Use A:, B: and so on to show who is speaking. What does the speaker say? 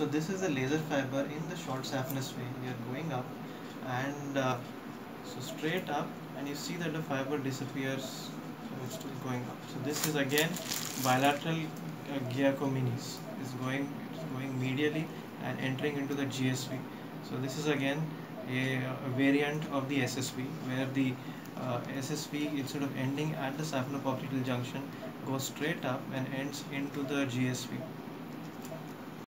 A: So this is a laser fiber in the short saphenous way. We are going up and so straight up, and you see that the fiber disappears, so it's still going up. So this is again bilateral Giacominis. It's going medially and entering into the GSV. So this is again a variant of the SSV, where the SSV, instead of ending at the saphenopopliteal junction, goes straight up and ends into the GSV.